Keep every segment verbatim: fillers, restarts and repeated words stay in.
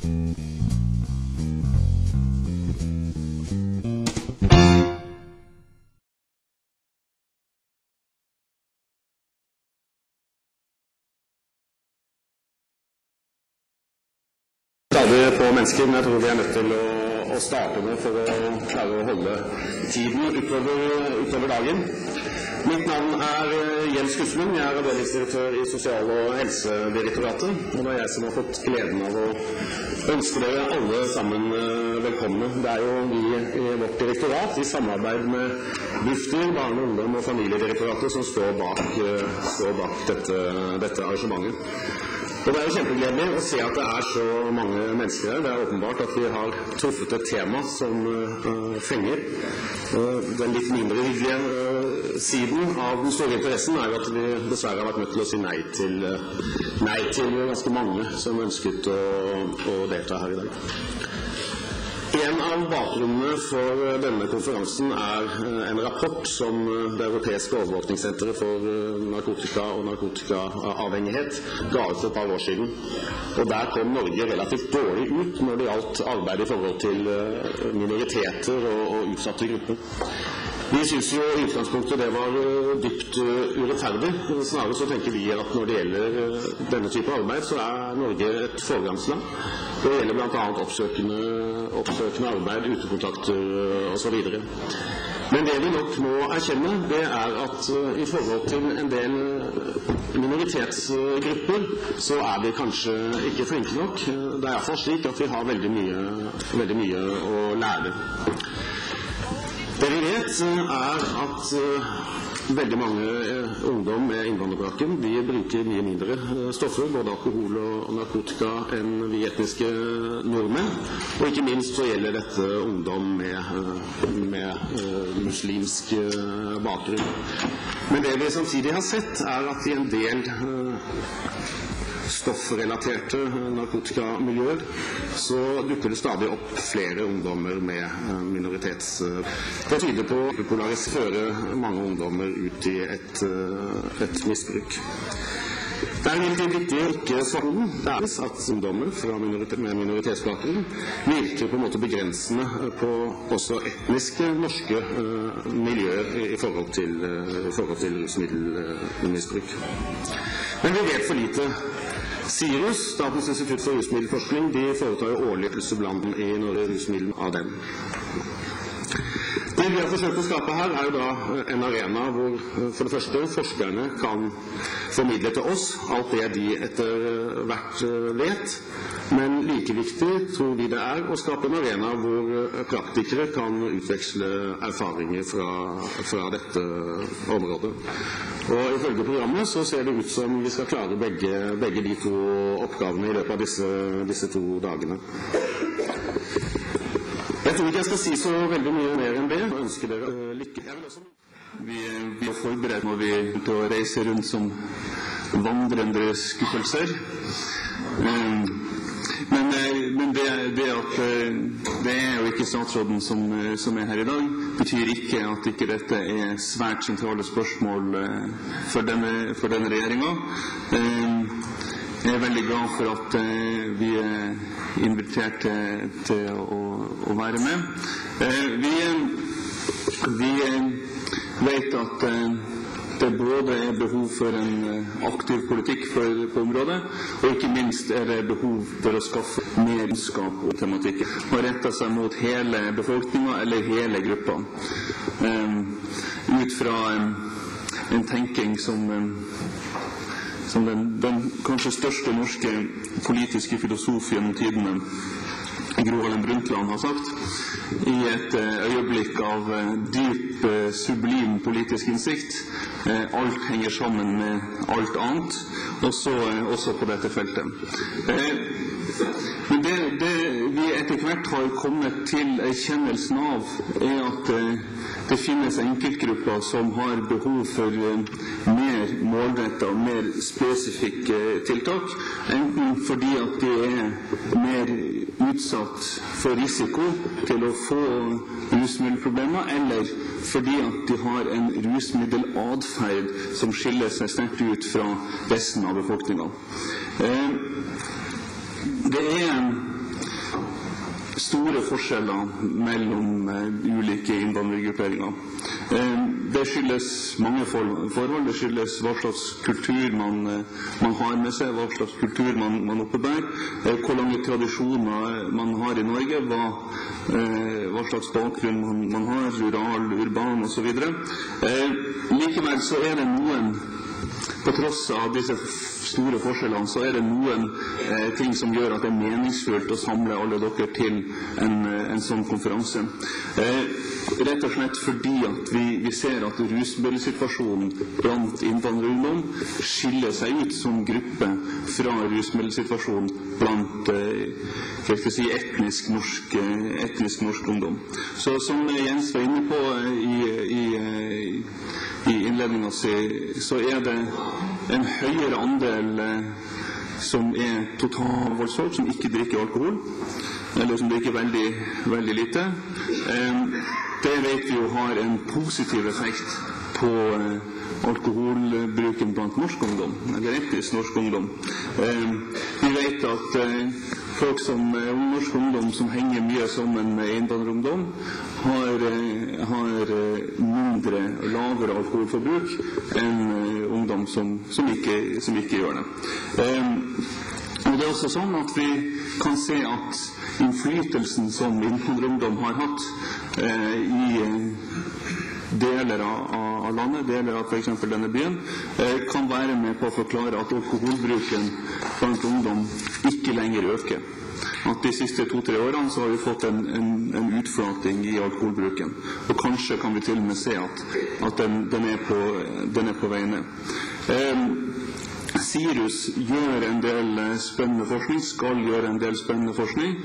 Stadig på mennesker, men jeg tror vi er nødt til å, å starte med for å klare å holde tiden utover, utover dagen. Mitt navn er Jens Gusmund, jeg er avdelingsdirektør i Sosial- og helsedirektoratet, og det er jeg som har fått gleden av å ønske dere alle sammen velkomne. Det er jo vi i vårt direktorat i samarbeid med Bufdir, Barne-, ungdom- og familiedirektoratet som står bak, står bak dette, dette arrangementet. Og det er jo kjempegledelig å se at det er så mange mennesker her. Det er åpenbart at vi har truffet et tema som uh, fenger. Uh, den litt mindre hyggelige uh, siden av den store interessen er at vi dessverre har vært nødt til å si nei til, uh, nei til ganske mange som ønsket å, å delta her i dag. En av bakgrunnene for denne konferansen er en rapport som det europeiske overvåkningssenteret for narkotika og narkotikaavhengighet ga ut for et par år siden. Og der kom Norge relativt dårlig ut når det gjaldt arbeid i forhold til minoriteter og, og utsatte grupper. Vi synes jo i utgangspunktet det var dypt urettferdig. Snarere så tenker vi at når det gjelder denne type arbeid, så er Norge et foregangsland. Det gjelder blant annet oppsøkende, oppsøkende arbeid, utekontakter og så videre. Men det vi nok må erkjenne, det er at i forhold til en del minoritetsgrupper, så er vi kanskje ikke flinke nok. Det er i hvert fall slik at vi har veldig mye, veldig mye å lære. Det vi vet er at uh, veldig mange uh, ungdom med innvandrerbakgrunn de bruker mye mindre uh, stoffer, både alkohol og narkotika, enn vi etniske nordmenn. Og ikke minst så gjelder dette ungdom med, uh, med uh, muslimsk uh, bakgrunn. Men det vi samtidig har sett er at i en del uh, stoffrelaterte narkotikamiljøer, så dukker det stadig opp flere ungdommer med minoritets... Det tyder på å polarisere mange ungdommer ut i et, et misbruk. Det er imidlertid viktig å ikke svare. Det er at ungdommer fra minoritet, med minoritetsbakgrunn virker på en måte begrensende på også etniske norske uh, miljøer i forhold til, uh, i forhold til rusmiddelmisbruk. Men vi vet for lite. SIRUS, Statens institutt for rusmiddelforskning, de foretar jo årlig blant i Norge rusmiddel av dem. Det vi har forsøkt å skape her er jo da en arena hvor for det første forskerne kan formidle til oss alt det de etter hvert vet, men like viktig tror vi det er å skape en arena hvor praktikere kan utveksle erfaringer fra, fra dette området. Og ifølge programmet så ser det ut som vi skal klare begge, begge de to oppgavene i løpet av disse, disse to dagene. Jeg tror ikke jeg skal si så veldig mye mer enn det. Jeg ønsker dere uh, lykke. Jeg vil også... Vi, vi er forberedt når vi til å reise rundt som vandrende skuffelser. Um, men men det, det at det er jo ikke statsråden som, som er her i dag, betyr ikke at ikke dette er svært sentrale spørsmål for denne, for denne regjeringen. Um, Jeg er veldig glad for at uh, vi er invitert til, til å, å være med. Uh, vi, vi vet at uh, det både er behov for en uh, aktiv politikk for, på området, og ikke minst er det behov for å skaffe mer kunnskap og tematikk og rette seg mot hele befolkningen eller hele gruppa. Um, ut fra um, en tenking som um, som den, den kanskje største norske politiske filosof gjennom tidene, Gro Harlem Brundtland, har sagt, i et øyeblikk av dyp, sublim politisk innsikt. Alt henger sammen med alt annet, også, også på dette feltet. Men det, det vi etter hvert har kommet til erkjennelsen av, er at det finnes enkeltgrupper som har behov for mer målrettet og mer spesifikke tiltak, enten fordi at de er mer utsatt for risiko til å få rusmiddelproblemer, eller fordi at de har en rusmiddeladferd som skiller seg sterkt ut fra resten av befolkningen. Det er store forskjeller mellom ulike innvandrergrupperinger. Det skyldes mange forhold. Det skyldes hva slags kultur man, man har med seg, hva slags kultur man, man oppebærer, hvor lange tradisjoner man har i Norge, hva, hva slags bakgrunn man, man har, rural, urban og så videre. Likevel så er det noen, på tross av disse store forskjellene, så er det noen eh, ting som gjør at det er meningsfullt å samle alle dere til en, en sånn konferanse. Eh, rett og slett fordi at vi, vi ser at rusmiddelsituasjonen blant innvandrerungdom skiller seg ut som gruppe fra rusmiddelsituasjonen blant eh, hva skal jeg si, etnisk norsk, etnisk norsk ungdom. Så som Jens var inne på i, i, i innledningen sin, så er det en høyere andel som er totalvoldsfolk, som ikke drikker alkohol, eller som drikker veldig, veldig lite. Det vet vi jo har en positiv effekt på alkoholbruken blant norsk ungdom, eller etnisk norsk ungdom. Vi vet at folk som norsk ungdom som henger mye sammen med innvandrerungdom, har, har mindre, lavere alkoholforbruk enn ungdom som, som, ikke, som ikke gjør det. Og det er også sånn at vi kan se at innflytelsen som innvandrerungdom har hatt eh, i deler av, av landet, deler av for eksempel denne byen, eh, kan være med på å forklare at alkoholbruken blant ungdom ikke lenger øker. At de siste to-tre årene så har vi fått en, en, en utflating i alkoholbruken. Og kanskje kan vi til og med se at, at den, den, er på, den er på vei ned. Eh, Sirus gjør en del spennende forskning, skal gjøre en del spennende forskning,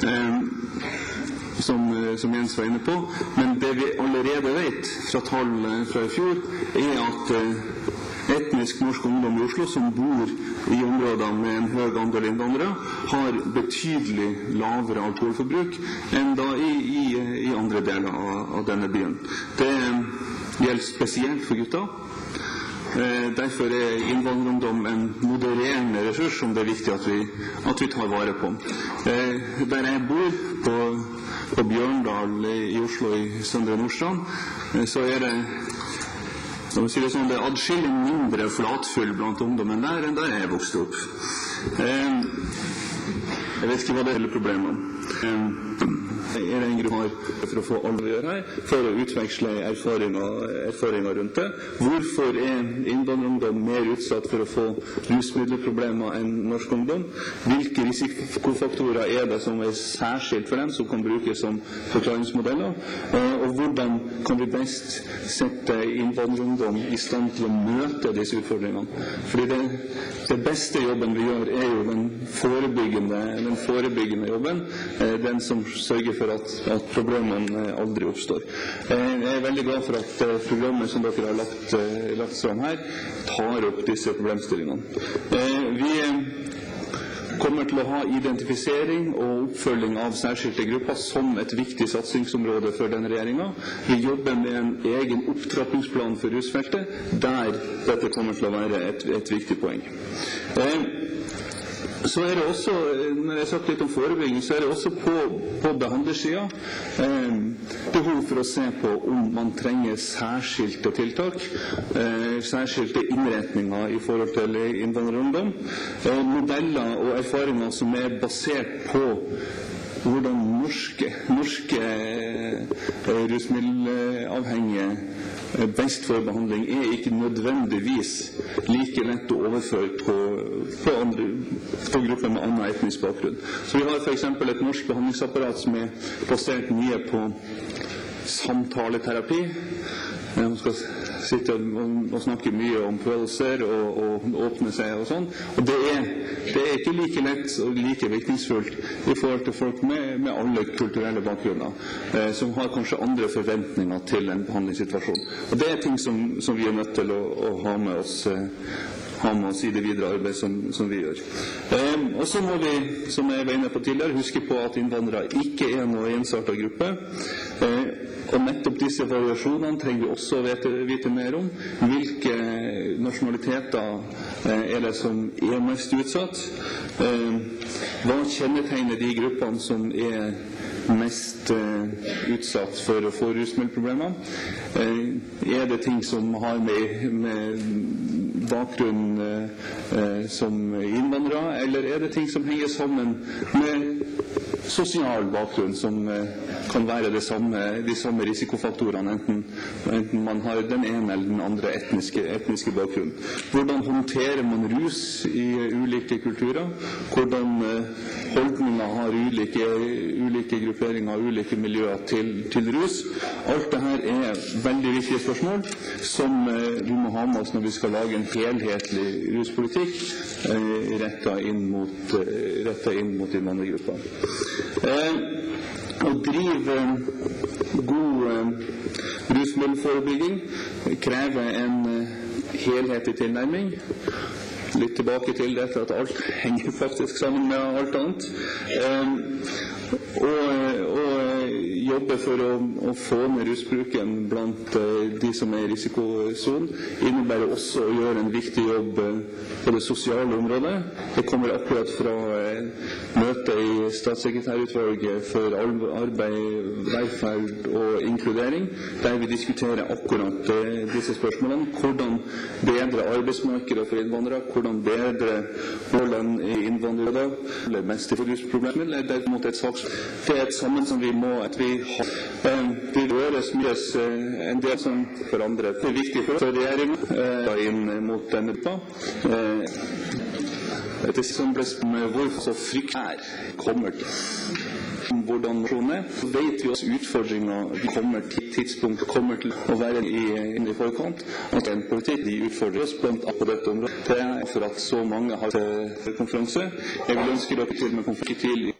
eh, som, som Jens var inne på. Men det vi allerede vet fra tall fra i fjor, er at eh, etnisk norsk ungdom i Oslo som bor i områder med en høy andel innvandrere, har betydelig lavere alkoholforbruk enn da i, i, i andre deler av, av denne byen. Det gjelder spesielt for gutta. Eh, derfor er innvandrerungdom en modererende ressurs som det er viktig at vi, at vi tar vare på. Eh, der jeg bor, på, på Bjørndal i Oslo i Søndre Nordstrand, eh, så er det, si det, sånn, det er adskillig mindre flatfull blant ungdommen der enn der jeg vokste opp. Eh, jeg vet ikke hva det hele problemet er. Er det en gruppe for å få alle å gjøre her, for å utveksle erfaringer, erfaringer rundt det? Hvorfor er innvandrerungdom mer utsatt for å få rusmiddelproblemer enn norsk ungdom? Hvilke risikofaktorer er det som er særskilt for dem, som kan brukes som forklaringsmodeller? Og hvordan kan vi best sette innvandrerungdom i stand til å møte disse utfordringene? Fordi det, det beste jobben vi gjør er jo den forebyggende, den forebyggende jobben, den som sørger for at, at problemene aldri oppstår. Jeg er veldig glad for at programmet som dere har lagt, lagt fram her, tar opp disse problemstillingene. Vi kommer til å ha identifisering og oppfølging av særskilte grupper som et viktig satsingsområde for denne regjeringen. Vi jobber med en egen opptrappingsplan for rusfeltet, der dette kommer til å være et, et viktig poeng. Så er det også, når jeg har sagt litt om forebygging, så er det også på, på behandlersiden eh, behov for å se på om man trenger særskilte tiltak, eh, særskilte innretninger i forhold til innvandrerungdom, eh, modeller og erfaringer som er basert på hvordan norske, norske eh, rusmiddelavhengige best for behandling er ikke nødvendigvis like lett å overføre på, på, andre, på grupper med annen etnisk bakgrunn. Så vi har for eksempel et norsk behandlingsapparat som er basert mye på samtaleterapi. Man skal sitte og, og snakke mye om følelser og, og åpne seg og sånn. Og det er, det er ikke like lett og like virkningsfullt i forhold til folk med, med alle kulturelle bakgrunner, eh, som har kanskje andre forventninger til en behandlingssituasjon. Og det er ting som, som vi er nødt til å, å ha med oss eh, ha med oss i det videre arbeid som, som vi gjør. Eh, og så må vi, som jeg var inne på tidligere, huske på at innvandrere ikke er noe ensartet gruppe. Eh, og nettopp disse variasjonene trenger vi også vite, vite mer om. Hvilke nasjonaliteter eh, er det som er mest utsatt? Eh, hva kjennetegner de gruppene som er mest utsatt for å få rusmiddelproblemer? Er det ting som har med, med bakgrunn som innvandrere, eller er det ting som henger sammen med sosial bakgrunn, som kan være det samme, de samme risikofaktorene, enten, enten man har den ene eller den andre etniske, etniske bakgrunn? Hvordan håndterer man rus i ulike kulturer? Hvordan holdninger har ulike, ulike grupperinger, ulike miljøer til, til rus? Alt dette er veldig viktige spørsmål som vi må ha med oss når vi skal lage en helhetlig ruspolitikk rettet inn mot, rettet inn mot innvandrergrupper. Å drive god rusmiddelforebygging krever en helhetlig tilnærming. Litt tilbake til dette at alt henger faktisk sammen med alt annet. Og, og jobbe for å, å få ned rusbruken blant de som er i risikosonen innebærer også å gjøre en viktig jobb på det sosiale området. Det kommer akkurat fra møtet i statssekretærutvalget for arbeid, velferd og inkludering, der vi diskuterer akkurat disse spørsmålene. Hvordan bedre arbeidsmarkedet for innvandrere, hvordan bedre målene i innvandrere, eller mest i rusproblemer. Det er mot et saks det er et sammen som vi må at vi har. Det røres mye en del som for andre. Det er viktig for regjeringen inn mot denne gruppa. Det som ble spørsmålet hvorfor så frykt her kommer til hvordan nasjonen er, så vet vi også utfordringer vi kommer til tidspunkt kommer til å være i, i forkant. At en politikk de utfordrer oss blant annet på dette området. Det er for at så mange har til konferanse. Jeg vil ønske dere til med konferanse til